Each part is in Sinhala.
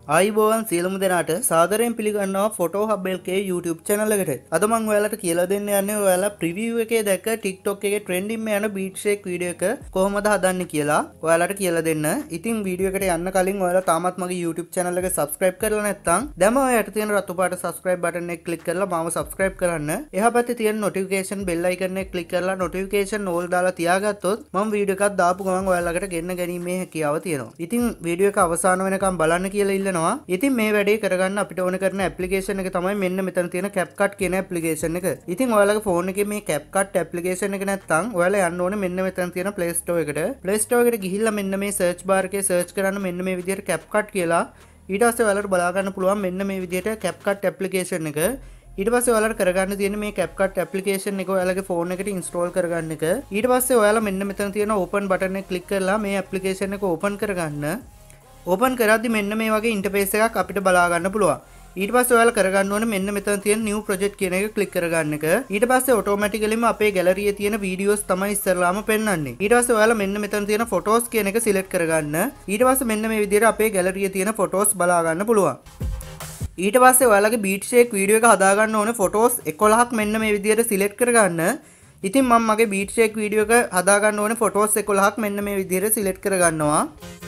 ආයිබෝවන් සියලුම දෙනාට සාදරයෙන් පිළිගන්නවා ෆොටෝ හබ් එකේ YouTube channel එකට. අද මම ඔයාලට කියලා දෙන්න යන්නේ ඔයාලා preview එකේ දැක්ක TikTok එකේ trending මේ යන beat shake වීඩියෝ එක කොහොමද හදන්නේ කියලා ඔයාලට කියලා දෙන්න. ඉතින් වීඩියෝ එකට යන්න කලින් ඔයාලා තාමත් මගේ YouTube channel එක subscribe කරලා නැත්නම් දැන්ම ඔයාලට තියෙන රතු පාට subscribe button එක click කරලා මාව subscribe කරන්න. එහා පැත්තේ තියෙන notification bell icon එක click කරලා notification all දාලා තියාගත්තොත් මම වීඩියෝ එකක් දාපු ගමන් ඔයාලකට ගෙන්න ගැනීමේ හැකියාව තියෙනවා. ඉතින් වීඩියෝ එක අවසාන වෙනකම් බලන්න කියලා ඉල්ලනවා. ඉතින් මේ වැඩේ කරගන්න අපිට ඕන කරන ඇප්ලිකේෂන් එක තමයි මෙන්න මෙතන තියෙන CapCut කියන ඇප්ලිකේෂන් එක. ඉතින් ඔයාලගේ ෆෝන් එකේ මේ CapCut ඇප්ලිකේෂන් එක නැත්නම් ඔයාලා යන්න ඕනේ මෙන්න මෙතන තියෙන Play Store එකට. Play Store එකට ගිහිල්ලා මෙන්න මේ search bar එකේ search කරන්න මෙන්න මේ විදිහට CapCut කියලා. ඊට පස්සේ ඔයාලට බලා ගන්න පුළුවන් මෙන්න මේ විදිහට CapCut ඇප්ලිකේෂන් එක. ඊට පස්සේ ඔයාලට කරගන්න තියෙන මේ CapCut ඇප්ලිකේෂන් එක ඔයාලගේ ෆෝන් එකට ඉන්ස්ටෝල් කරගන්න එක. ඊට පස්සේ ඔයාලා මෙන්න මෙතන තියෙන open button එක ක්ලික් කරලා මේ ඇප්ලිකේෂන් එක open කරගන්න. ඕපන් කරද්දි මෙන්න මේ වගේ ඉන්ටර්ෆේස් එකක් අපිට බලා ගන්න පුළුවන්. ඊට පස්සේ ඔයාලා කරගන්න ඕනේ මෙන්න මෙතන තියෙන new project කියන එක ක්ලික් කරගන්න එක. ඊට පස්සේ ඔටෝමැටිකලිම අපේ ගැලරියේ තියෙන වීඩියෝස් තමයි ඉස්සරලාම පෙන්වන්නේ. ඊට පස්සේ ඔයාලා මෙන්න මෙතන තියෙන photos කියන එක සිලෙක්ට් කරගන්න. ඊට පස්සේ මෙන්න මේ විදිහට අපේ ගැලරියේ තියෙන photos බලා ගන්න පුළුවන්. ඊට පස්සේ ඔයාලගේ beat shake වීඩියෝ එක හදා ගන්න ඕනේ photos 11ක් මෙන්න මේ විදිහට සිලෙක්ට් කරගන්න. ඉතින් මම මගේ beat shake වීඩියෝ එක හදා ගන්න ඕනේ photos 11ක් මෙන්න මේ විදිහට සිලෙක්ට් කරගන්නවා.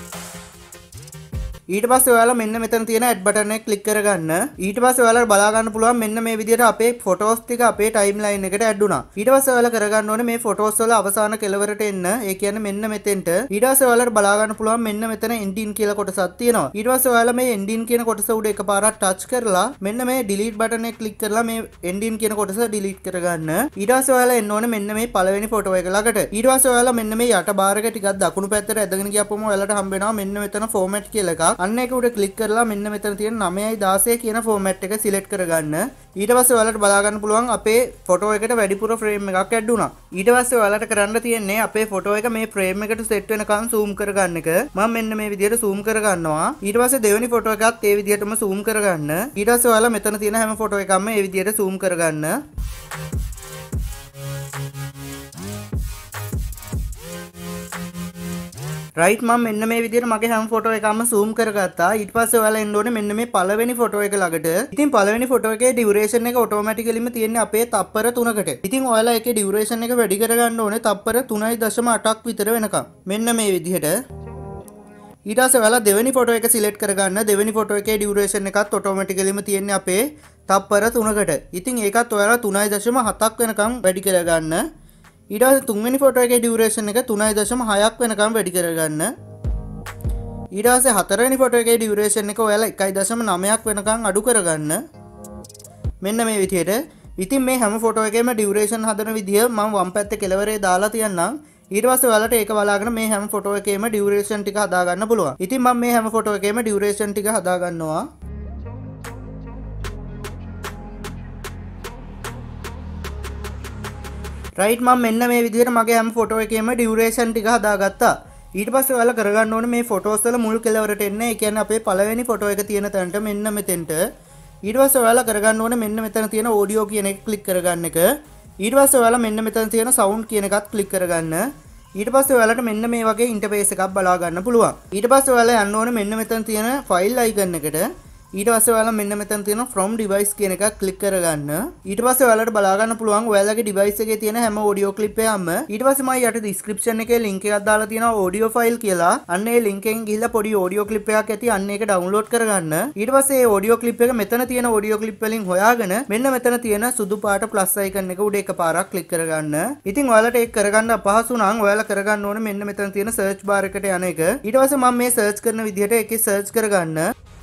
ඊට පස්සේ ඔයාලා මෙන්න මෙතන තියෙන add button එක click කරගන්න. ඊට පස්සේ ඔයාලා බලා ගන්න පුළුවන් මෙන්න මේ විදිහට අපේ photos ටික අපේ timeline එකට add වුණා. ඊට පස්සේ ඔයාලා කරගන්න ඕනේ මේ photos වල අවසාන කෙළවරට එන්න. ඒ කියන්නේ මෙන්න මෙතෙන්ට. ඊට පස්සේ ඔයාලා බලා ගන්න පුළුවන් මෙන්න මෙතන ending කියලා කොටසක් තියෙනවා. ඊට පස්සේ ඔයාලා මේ ending කියන කොටස උඩ එකපාරක් touch කරලා මෙන්න මේ delete button එක click කරලා මේ ending කියන කොටස delete කරගන්න. ඊට පස්සේ ඔයාලා එන්න ඕනේ මෙන්න මේ පළවෙනි photo එක ළඟට. ඊට පස්සේ ඔයාලා මෙන්න මේ යට bar එක ටිකක් දකුණු පැත්තට ඇදගෙන ගියපුවම ඔයාලට හම්බ වෙනවා මෙන්න මෙතන format කියලා එකක්. අන්න ඒක උඩ ක්ලික් කරලා මෙන්න මෙතන තියෙන 9යි 16 කියන ෆෝමැට් එක සිලෙක්ට් කරගන්න. ඊට පස්සේ ඔයාලට බලා ගන්න පුළුවන් අපේ ෆොටෝ එකට වැඩිපුර ෆ්‍රේම් එකක් ඇඩ් වුණා. ඊට පස්සේ ඔයාලට කරන්න තියෙන්නේ අපේ ෆොටෝ එක මේ ෆ්‍රේම් එකට සෙට් වෙනකන් zoom කරගන්න එක. මම මෙන්න මේ විදිහට zoom කරගන්නවා. ඊට පස්සේ දෙවෙනි ෆොටෝ එකත් ඒ විදිහටම zoom කරගන්න. ඊට පස්සේ ඔයාලා මෙතන තියෙන හැම ෆොටෝ එකක්ම ඒ විදිහට zoom කරගන්න. රයිට් මම මෙන්න මේ විදිහට මගේ හැම ෆොටෝ එකක්ම zoom කරගත්තා. ඊට පස්සේ ඔයාලා එන්න ඕනේ මෙන්න මේ පළවෙනි ෆොටෝ එක ළඟට. ඉතින් පළවෙනි ෆොටෝ එකේ ඩියුරේෂන් එක ඔටෝමැටිකලිම තියෙන්නේ අපේ තප්පර 3කට. ඉතින් ඔයාලා ඒකේ ඩියුරේෂන් එක වැඩි කරගන්න ඕනේ තප්පර 3.8ක් විතර වෙනකම්. මෙන්න මේ විදිහට. ඊට පස්සේ ඔයාලා දෙවෙනි ෆොටෝ එක සිලෙක්ට් කරගන්න. දෙවෙනි ෆොටෝ එකේ ඩියුරේෂන් එකත් ඔටෝමැටිකලිම තියෙන්නේ අපේ තප්පර 3කට. ඉතින් ඒකත් ඔයාලා 3.7ක් වෙනකම් වැඩි කරගන්න. ඊට පස්සේ තුන්වෙනි ෆොටෝ එකේ ඩියුරේෂන් එක 3.6ක් වෙනකම් වැඩි කරගන්න. ඊට පස්සේ හතරවෙනි ෆොටෝ එකේ ඩියුරේෂන් එක ඔයාලා 1.9ක් වෙනකම් අඩු කරගන්න. මෙන්න මේ විදිහට. ඉතින් මේ හැම ෆොටෝ එකේම ඩියුරේෂන් හදන විදිය මම වම් පැත්තේ කෙළවරේ දාලා තියන්නම්. ඊට පස්සේ ඔයාලට ඒක බලාගෙන මේ හැම ෆොටෝ එකේම ඩියුරේෂන් ටික හදා ගන්න පුළුවන්. ඉතින් මම මේ හැම ෆොටෝ එකේම ඩියුරේෂන් ටික හදා ගන්නවා. රයිට් මම මෙන්න මේ විදිහට මගේ හැම ෆොටෝ එකේම ඩියුරේෂන් ටික හදාගත්තා. ඊට පස්සේ ඔයාලා කරගන්න ඕනේ මේ ෆොටෝස් වල මුල් කෙළවරට එන්න. ඒ කියන්නේ අපේ පළවෙනි ෆොටෝ එක තියෙන තැනට මෙන්න මෙතෙන්ට. ඊට පස්සේ ඔයාලා කරගන්න ඕනේ මෙන්න මෙතන තියෙන ඔඩියෝ කියන එක ක්ලික් කරගන්න එක. ඊට පස්සේ ඔයාලා මෙන්න මෙතන තියෙන සවුන්ඩ් කියන එකත් ක්ලික් කරගන්න. ඊට පස්සේ ඔයාලට මෙන්න මේ වගේ ඉන්ටර්ෆේස් එකක් බලා ගන්න පුළුවන්. ඊට පස්සේ ඔයාලා යන්න ඕනේ මෙන්න මෙතන තියෙන ෆයිල් අයිකන් එකට. ඊට පස්සේ ඔයාලා මෙන්න මෙතන තියෙන from device කියන එකක් ක්ලික් කරගන්න. ඊට පස්සේ ඔයාලට බලා ගන්න පුළුවන් ඔයාලගේ device එකේ තියෙන හැම audio clip එකක්ම. ඊට පස්සේ මම යට description එකේ link එකක් දාලා තියෙනවා audio file කියලා. අන්න ඒ link එකෙන් ගිහිල්ලා පොඩි audio clip එකක් ඇති අන්න ඒක download කරගන්න. ඊට පස්සේ මේ audio clip එක මෙතන තියෙන audio clip වලින් හොයාගෙන මෙන්න මෙතන තියෙන සුදු පාට plus icon එක උඩ එකපාරක් ක්ලික් කරගන්න. ඉතින් ඔයාලට ඒක කරගන්න අපහසු නම් ඔයාලා කරගන්න ඕනේ මෙන්න මෙතන තියෙන search bar එකට යන එක. ඊට පස්සේ මම මේ search කරන විදිහට ඒකේ search කරගන්න.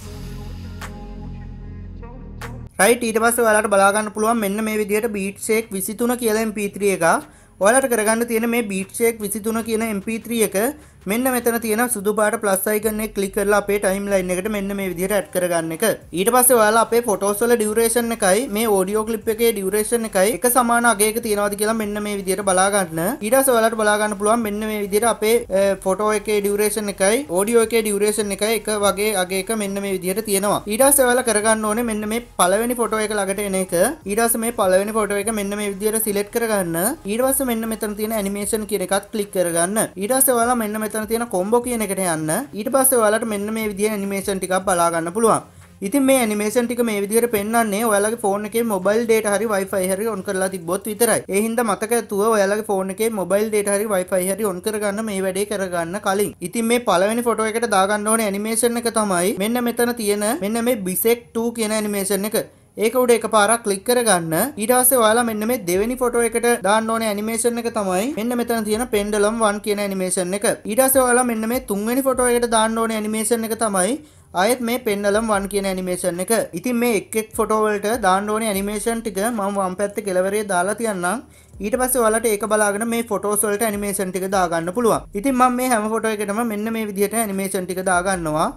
රයිට් ඊට පස්සේ ඔයාලට බලා ගන්න පුළුවන් මෙන්න මේ විදිහට beat shake 23 කියලා mp3 එකක්. ඔයාලට කරගන්න තියෙන මේ beat shake 23 කියන mp3 එක මෙන්න මෙතන තියෙන සුදු පාට plus icon එක ක්ලික් කරලා අපේ timeline එකට මෙන්න මේ විදිහට add කරගන්න එක. ඊට පස්සේ ඔයාලා අපේ photos වල duration එකයි මේ audio clip එකේ duration එකයි එක සමාන අගයක තියනවාද කියලා මෙන්න මේ විදිහට බලා ගන්න. ඊට පස්සේ ඔයාලට බලා ගන්න පුළුවන් මෙන්න මේ විදිහට අපේ photo එකේ duration එකයි audio එකේ duration එකයි එක වගේ අගයක මෙන්න මේ විදිහට තියෙනවා. ඊට පස්සේ ඔයාලා කරගන්න ඕනේ මෙන්න මේ පළවෙනි photo එක ළඟට එන එක. ඊට පස්සේ මේ පළවෙනි photo එක මෙන්න මේ විදිහට select කරගන්න. ඊට පස්සේ පස්සේ මෙන්න මෙතන තියෙන ඇනිමේෂන් කියන එකත් ක්ලික් කරගන්න. ඊට පස්සේ ඔයාලා මෙන්න මෙතන තියෙන කොම්බෝ කියන එකට යන්න. ඊට පස්සේ ඔයාලට මෙන්න මේ විදිහේ ඇනිමේෂන් ටිකක් බලා ගන්න පුළුවන්. ඉතින් මේ ඇනිමේෂන් ටික මේ විදිහට පෙන්වන්නේ ඔයාලගේ ෆෝන් එකේ මොබයිල් data හරි Wi-Fi හරි on කරලා තිබ්බොත් විතරයි. ඒ හින්දා මතක ඇතුව ඔයාලගේ ෆෝන් එකේ මොබයිල් data හරි Wi-Fi හරි on කරගන්න මේ වැඩේ කරගන්න කලින්. ඉතින් මේ පළවෙනි ෆොටෝ එකට දාගන්න ඕනේ ඇනිමේෂන් එක තමයි මෙන්න මෙතන තියෙන මෙන්න මේ Bisect 2 කියන ඇනිමේෂන් එක. ඒක උඩ එකපාරක් ක්ලික් කරගන්න. ඊට පස්සේ ඔයාලා මෙන්න මේ දෙවෙනි ෆොටෝ එකට දාන්න ඕනේ ඇනිමේෂන් එක තමයි මෙන්න මෙතන තියෙන Pendulum 1 කියන ඇනිමේෂන් එක. ඊට පස්සේ ඔයාලා මෙන්න මේ තුන්වෙනි ෆොටෝ එකට දාන්න ඕනේ ඇනිමේෂන් එක තමයි ආයෙත් මේ Pendulum 1 කියන ඇනිමේෂන් එක. ඉතින් මේ එක් ෆොටෝ වලට දාන්න ඕනේ ඇනිමේෂන් ටික මම වම් පැත්තේ කෙළවරේ දාලා තියන්නම්. ඊට පස්සේ ඔයාලට ඒක බලාගෙන මේ ෆොටෝස් වලට ඇනිමේෂන් ටික දාගන්න පුළුවන්. ඉතින් මම මේ හැම ෆොටෝ එකකටම මෙන්න මේ විදිහට ඇනිමේෂන් ටික දාගන්නවා.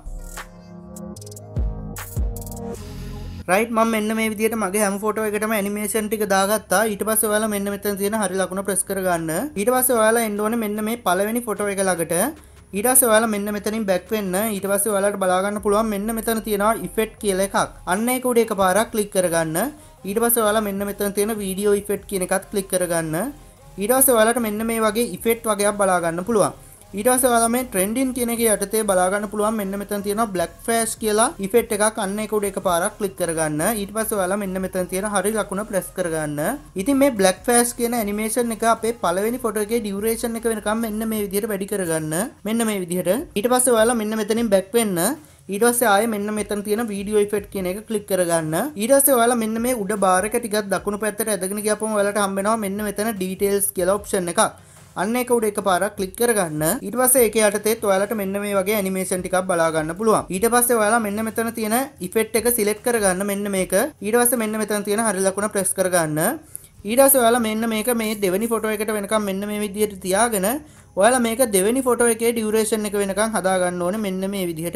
රයිට් මම මෙන්න මේ විදිහට මගේ හැම ෆොටෝ එකටම ඇනිමේෂන් ටික දාගත්තා. ඊට පස්සේ ඔයාලා මෙන්න මෙතන තියෙන හරි ලකුණ ප්‍රෙස් කරගන්න. ඊට පස්සේ ඔයාලා එන්න ඕනේ මෙන්න මේ පළවෙනි ෆොටෝ එක ළඟට. ඊට පස්සේ ඔයාලා මෙන්න මෙතනින් බෑක් වෙන්න. ඊට පස්සේ ඔයාලට බලා ගන්න පුළුවන් මෙන්න මෙතන තියෙනවා ඉෆෙක්ට් කියලා එකක්. අන්න ඒක උඩ එකපාරක් ක්ලික් කරගන්න. ඊට පස්සේ ඔයාලා මෙන්න මෙතන තියෙන වීඩියෝ ඉෆෙක්ට් කියන එකත් ක්ලික් කරගන්න. ඊට පස්සේ ඔයාලට මෙන්න මේ වගේ ඉෆෙක්ට් වගේක් බලා ගන්න පුළුවන්. ඊට පස්සේ ඔයාලා මේ ට්‍රෙන්ඩින් කියන එකේ යටතේ බලා ගන්න පුළුවන් මෙන්න මෙතන තියෙනවා බ්ලැක් ෆ්ලෑෂ් කියලා ඉෆෙක්ට් එකක්. අන්න ඒක උඩ එකපාරක් ක්ලික් කරගන්න. ඊට පස්සේ ඔයාලා මෙන්න මෙතන තියෙන හරි ලකුණ ප්‍රෙස් කරගන්න. ඉතින් මේ බ්ලැක් ෆ්ලෑෂ් කියන ඇනිමේෂන් එක අපේ පළවෙනි ෆොටෝ එකේ ඩියුරේෂන් එක වෙනකම් මෙන්න මේ විදිහට වැඩි කරගන්න. මෙන්න මේ විදිහට. ඊට පස්සේ ඔයාලා මෙන්න මෙතනින් බෑක් වෙන්න. ඊට පස්සේ ආයේ මෙන්න මෙතන තියෙන වීඩියෝ ඉෆෙක්ට් කියන එක ක්ලික් කරගන්න. ඊට පස්සේ ඔයාලා මෙන්න මේ උඩ බාර් එක ටිකක් දකුණු පැත්තට ඇදගෙන ගියාපම ඔයාලට හම්බ වෙනවා මෙන්න මෙතන ඩීටේල්ස් කියලා ඔප්ෂන් එකක්. අන්න ඒක උඩ එකපාරක් ක්ලික් කරගන්න. ඊට පස්සේ ඒක යටතේත් ඔයාලට මෙන්න මේ වගේ ඇනිමේෂන් ටිකක් බලා ගන්න පුළුවන්. ඊට පස්සේ ඔයාලා මෙන්න මෙතන තියෙන ඉෆෙක්ට් එක සිලෙක්ට් කරගන්න මෙන්න මේක. ඊට පස්සේ මෙන්න මෙතන තියෙන හරි ලකුණ ප්‍රෙස් කරගන්න. ඊට පස්සේ ඔයාලා මෙන්න මේක මේ දෙවෙනි ෆොටෝ එකට වෙනකම් මෙන්න මේ විදිහට තියාගෙන ඔයාලා මේක දෙවෙනි ෆොටෝ එකේ ඩියුරේෂන් එක වෙනකම් හදා ගන්න ඕනේ මෙන්න මේ විදිහට.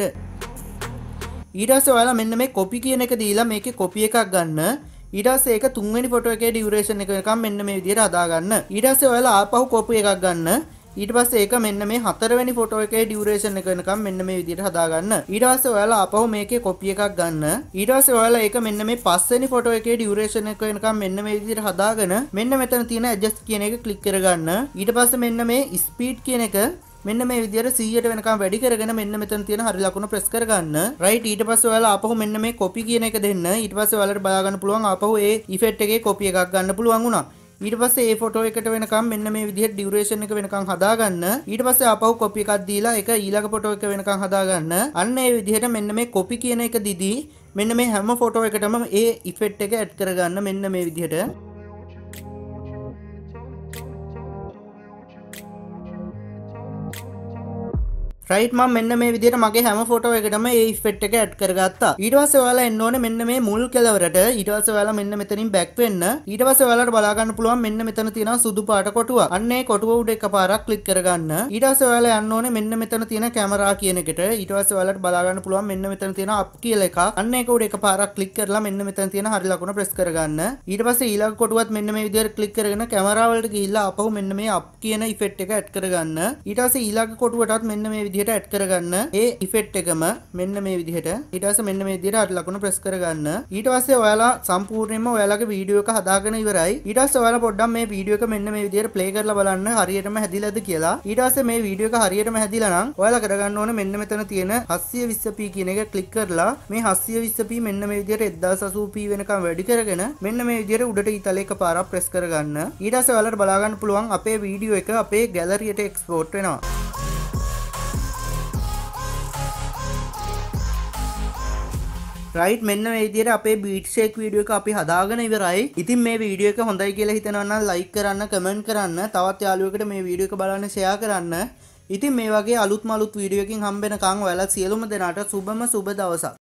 ඊට පස්සේ ඔයාලා මෙන්න මේ කොපි කියන එක දීලා මේකේ කොපි එකක් ගන්න. ඊට පස්සේ ඒක තුන්වෙනි ෆොටෝ එකේ ඩියුරේෂන් එක වෙනකම් මෙන්න මේ විදිහට හදා ගන්න. ඊට පස්සේ ඔයාලා ආපහු කොපි එකක් ගන්න. ඊට පස්සේ ඒක මෙන්න මේ හතරවෙනි ෆොටෝ එකේ ඩියුරේෂන් එක වෙනකම් මෙන්න මේ විදිහට හදා ගන්න. ඊට පස්සේ ඔයාලා ආපහු මේකේ කොපි එකක් ගන්න. ඊට පස්සේ ඔයාලා ඒක මෙන්න මේ පස්වෙනි ෆොටෝ එකේ ඩියුරේෂන් එක වෙනකම් මෙන්න මේ විදිහට හදාගෙන මෙන්න මෙතන තියෙන ඇඩ්ජස්ට් කියන එක ක්ලික් කරගන්න. ඊට පස්සේ මෙන්න මේ ස්පීඩ් කියන එක මෙන්න මේ විදිහට 100ට වෙනකම් වැඩි කරගෙන මෙන්න මෙතන තියෙන හරි ලකුණ ප්‍රෙස් කරගන්න. රයිට් ඊට පස්සේ ඔයාලා ආපහු මෙන්න මේ කොපි කියන එක දෙන්න. ඊට පස්සේ ඔයාලට බලා ගන්න පුළුවන් ආපහු ඒ ඉෆෙක්ට් එකේ කොපි එකක් ගන්න පුළුවන් වුණා. ඊට පස්සේ ඒ ෆොටෝ එකට වෙනකම් මෙන්න මේ විදිහට ඩියුරේෂන් එක වෙනකම් හදාගන්න. ඊට පස්සේ ආපහු කොපි එකක් දීලා ඒක ඊළඟ ෆොටෝ එක වෙනකම් හදාගන්න. අන්න ඒ විදිහට මෙන්න මේ කොපි කියන එක දිදී මෙන්න මේ හැම ෆොටෝ එකටම ඒ ඉෆෙක්ට් එක ඇඩ් කරගන්න මෙන්න මේ විදිහට. රයිට් මම මෙන්න මේ විදිහට මගේ හැම ෆොටෝ එකටම ඒ ඉෆෙක්ට් එක ඇඩ් කරගත්තා. ඊට පස්සේ ඔයාලා එන්න ඕනේ මෙන්න මේ මුල් කෙළවරට. ඊට පස්සේ ඔයාලා මෙන්න මෙතනින් බෑක් වෙන්න. ඊට පස්සේ ඔයාලට බලා ගන්න පුළුවන් මෙන්න මෙතන තියෙනවා සුදු පාට කොටුවක්. අන්න ඒ කොටුව උඩ එකපාරක් ක්ලික් කරගන්න. ඊට පස්සේ ඔයාලා යන්න ඕනේ මෙන්න මෙතන තියෙන කැමරා කියන එකට. ඊට පස්සේ ඔයාලට බලා ගන්න පුළුවන් මෙන්න මෙතන තියෙන අප් කියලා එකක්. අන්න ඒක උඩ එකපාරක් ක්ලික් කරලා මෙන්න මෙතන තියෙන හරි ලකුණ ප්‍රෙස් කරගන්න. ඊට පස්සේ ඊළඟ කොටුවත් මෙන්න මේ විදිහට ක්ලික් කරගෙන කැමරා වලට ගිහිල්ලා ආපහු මෙන්න මේ අප් කියන ඉෆෙක්ට් එක ඇඩ් කරගන්න. ඊට පස්සේ ඊළඟ කොටුවටත් මෙන්න මේ විදිහට ඇඩ් කරගන්න ඒ ඉෆෙක්ට් එකම මෙන්න මේ විදිහට. ඊට පස්සේ මෙන්න මේ විදිහට හරි ලකුණ ප්‍රෙස් කරගන්න. ඊට පස්සේ ඔයාලා සම්පූර්ණයෙන්ම ඔයාලගේ වීඩියෝ එක හදාගෙන ඉවරයි. ඊට පස්සේ ඔයාලා පොඩ්ඩක් මේ වීඩියෝ එක මෙන්න මේ විදිහට ප්ලේ කරලා බලන්න හරියටම හැදිලාද කියලා. ඊට පස්සේ මේ වීඩියෝ එක හරියටම හැදිලා නම් ඔයාලා කරගන්න ඕනේ මෙන්න මෙතන තියෙන 720p කියන එක ක්ලික් කරලා මේ 720p මෙන්න මේ විදිහට 1080p වෙනකම් වැඩි කරගෙන මෙන්න මේ විදිහට උඩට ඊතල එකපාරක් ප්‍රෙස් කරගන්න. ඊට පස්සේ ඔයාලට බලා ගන්න පුළුවන් අපේ වීඩියෝ එක අපේ ගැලරියට එක්ස්පෝර්ට් වෙනවා. රයිට් මෙන්න මේ විදිහට අපේ බීට් ෂේක් වීඩියෝ එක අපි හදාගෙන ඉවරයි. ඉතින් මේ වීඩියෝ එක හොඳයි කියලා හිතනවා නම් ලයික් කරන්න, කමෙන්ට් කරන්න, තවත් යාළුවෙකුට මේ වීඩියෝ එක බලන්න ෂෙයා කරන්න. ඉතින් මේ වගේ අලුත්ම අලුත් වීඩියෝ එකකින් හම්බ වෙනකන් ඔයාලා සියලුම දෙනාට සුබම සුබ දවසක්.